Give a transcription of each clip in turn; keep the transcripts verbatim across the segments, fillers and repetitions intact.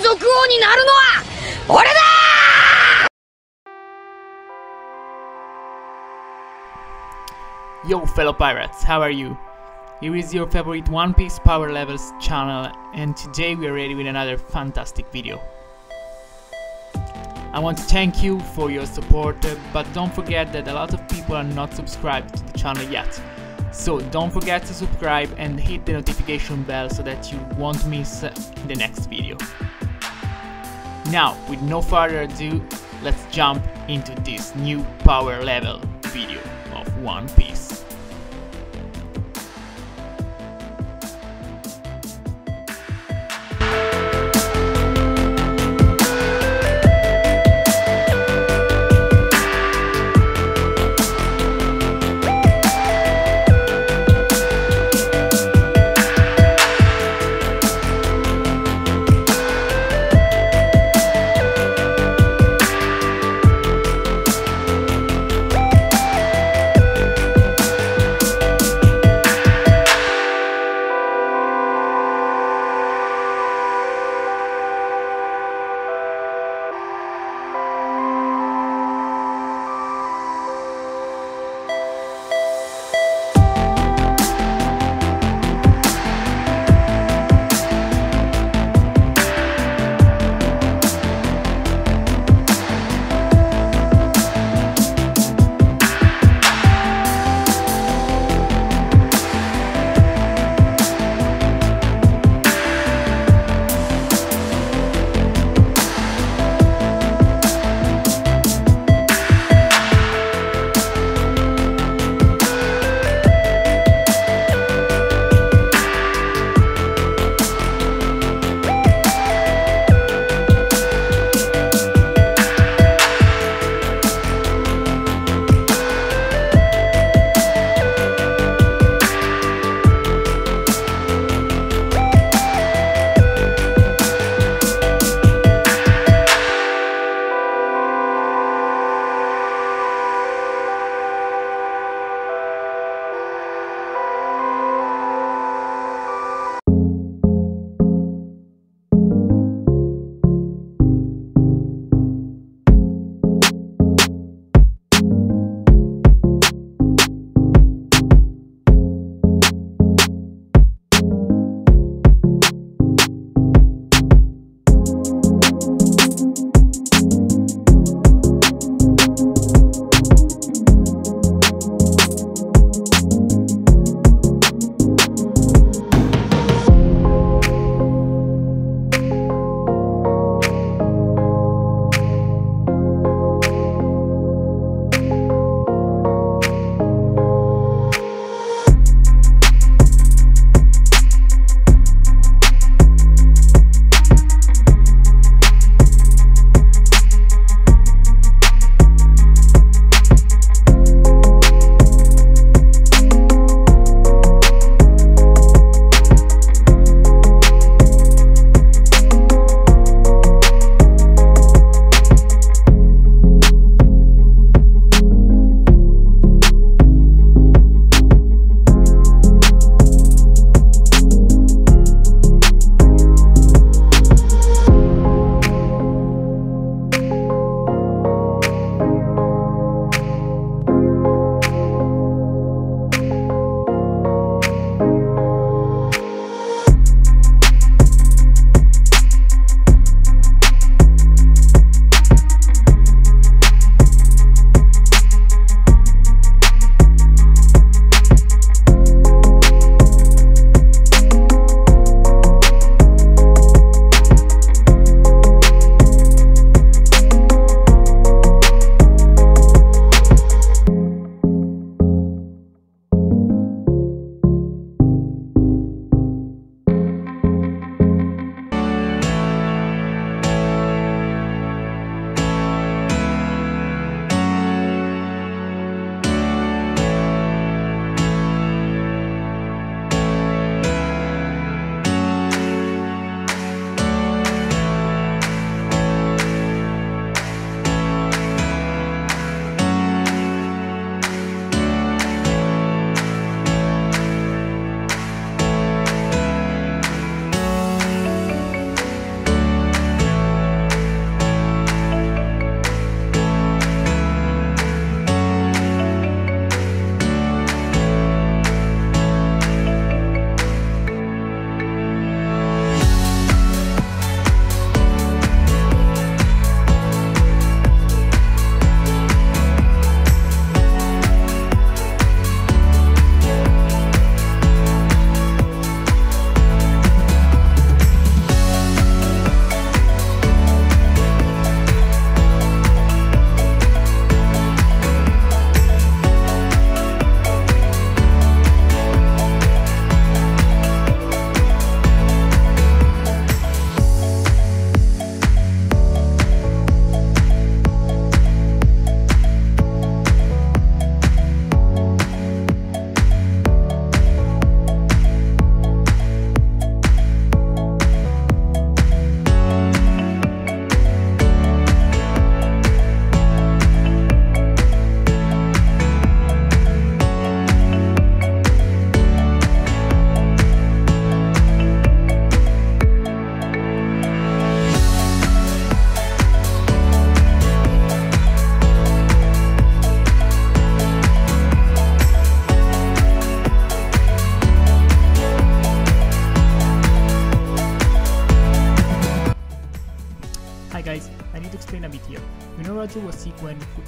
族王になるのは俺だ ！Yo fellow pirates, how are you? Here is your favorite One Piece Power Levels channel, and today we are ready with another fantastic video. I want to thank you for your support, uh, but don't forget that a lot of people are not subscribed to the channel yet. So don't forget to subscribe and hit the notification bell so that you won't miss uh, the next video. Now, with no further ado, let's jump into this new power level video of One Piece.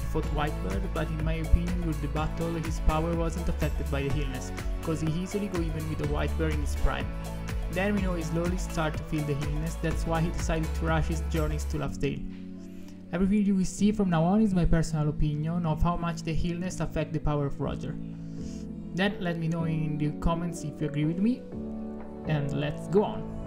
fought Whitebird, but in my opinion during the battle his power wasn't affected by the illness, cause he easily go even with the Whitebird in his prime. Then we know he slowly start to feel the illness, that's why he decided to rush his journeys to Lovedale. Everything you will see from now on is my personal opinion of how much the illness affect the power of Roger. Then let me know in the comments if you agree with me, and let's go on.